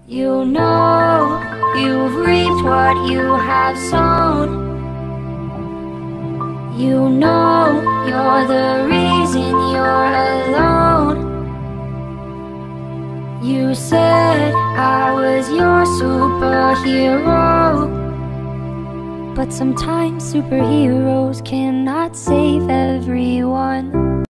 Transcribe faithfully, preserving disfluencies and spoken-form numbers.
You know you've reaped what you have sown. You know you're the reason you're alone. You said I was your superhero, but sometimes superheroes cannot save everyone.